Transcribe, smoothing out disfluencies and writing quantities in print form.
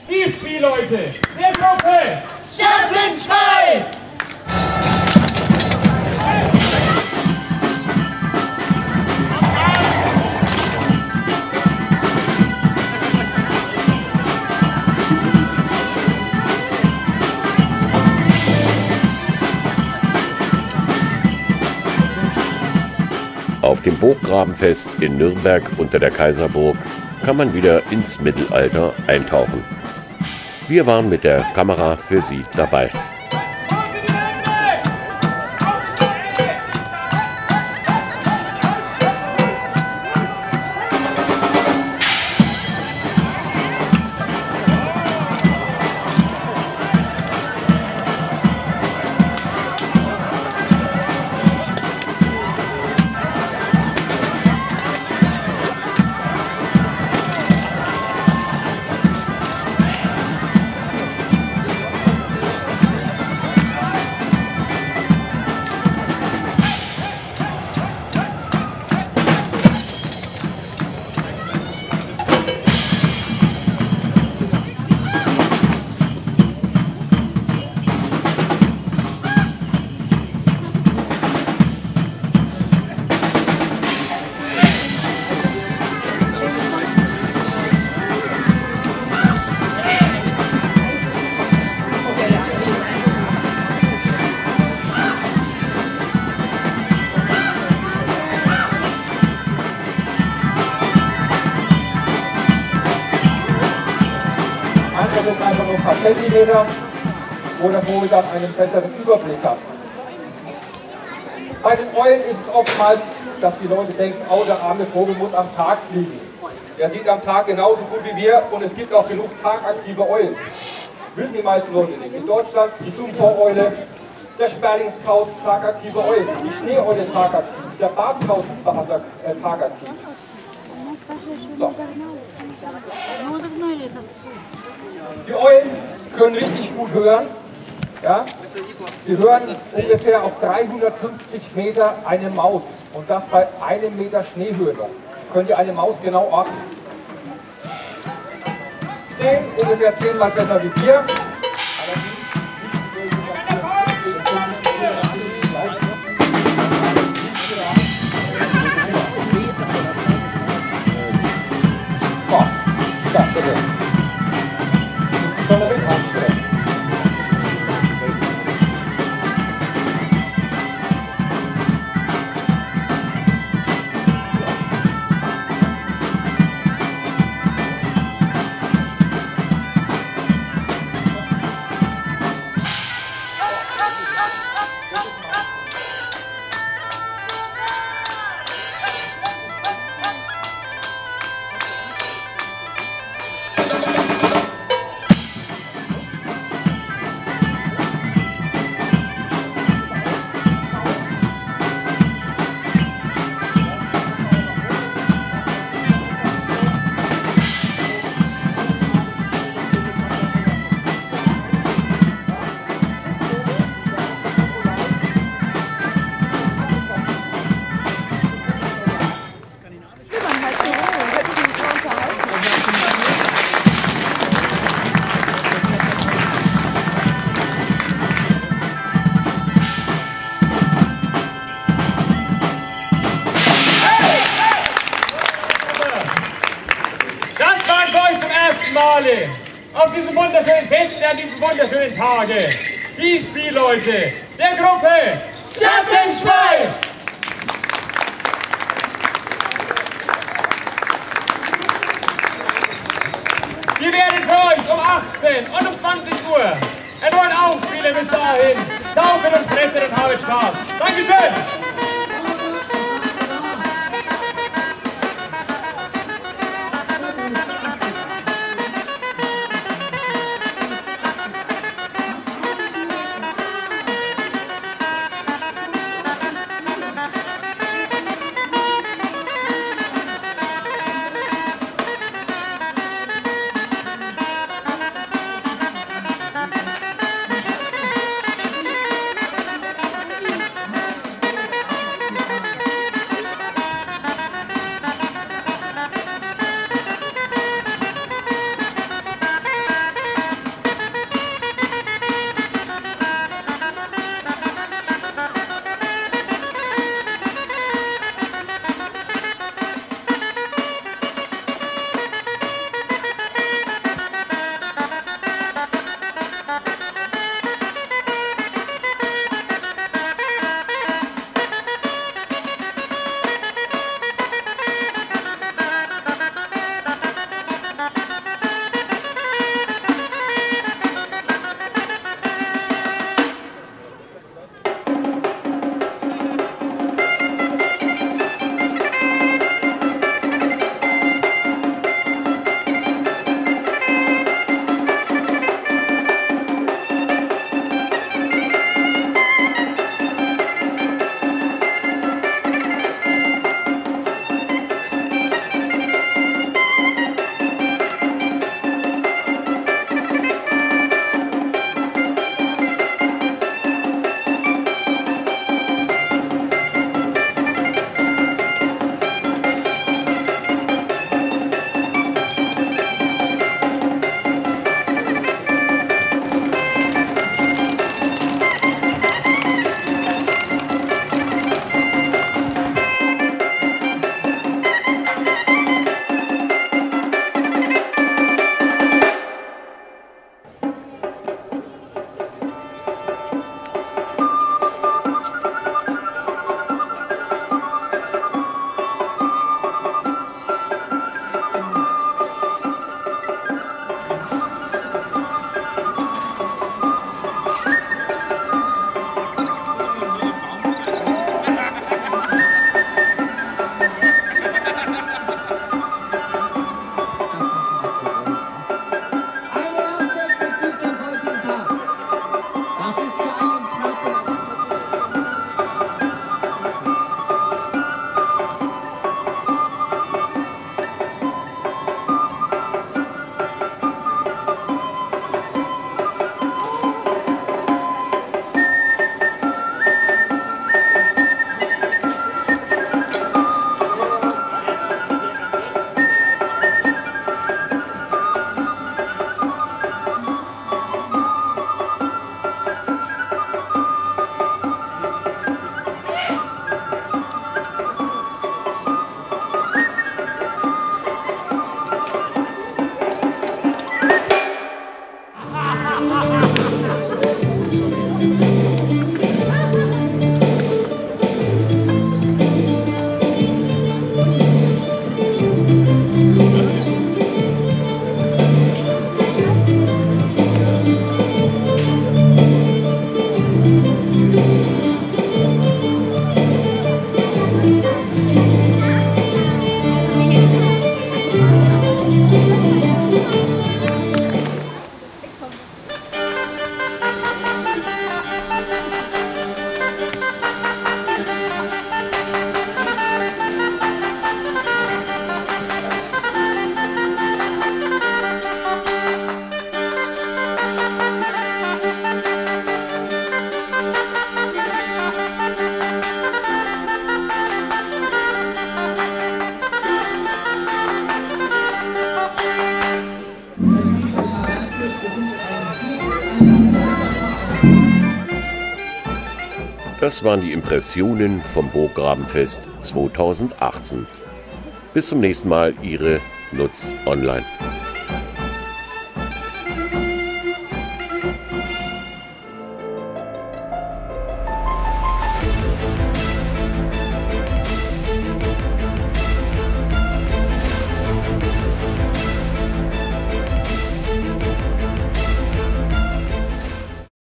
Die Spielleute der Gruppe Schattenschweif! Auf dem Burggrabenfest in Nürnberg unter der Kaiserburg kann man wieder ins Mittelalter eintauchen. Wir waren mit der Kamera für Sie dabei. Das ist einfach nur ein paar Zentimeter, wo der Vogel dann einen besseren Überblick hat. Bei den Eulen ist es oftmals, dass die Leute denken, oh, der arme Vogel muss am Tag fliegen. Der sieht am Tag genauso gut wie wir und es gibt auch genug tagaktive Eulen. Wissen die meisten Leute nicht. In Deutschland die Sumpfohreule, der Sperlingskauz, tagaktive Eulen, die Schneeeule tagaktiv, der Bartkauz tagaktiv. So. Die Eulen können richtig gut hören. Ja? Sie hören ungefähr auf 350 Meter eine Maus und das bei 1 Meter Schneehöhe noch. Könnt ihr eine Maus genau orten? Ungefähr 10-mal besser wie wir. Male auf diesem wunderschönen Fest, an diesem wunderschönen Tage, die Spielleute der Gruppe Schattenschweif! Wir werden für euch um 18 und um 20 Uhr erneut aufspielen bis dahin. Saufen und fressen und haben Spaß. Dankeschön! Das waren die Impressionen vom Burggrabenfest 2018. Bis zum nächsten Mal, Ihre Nutz Online.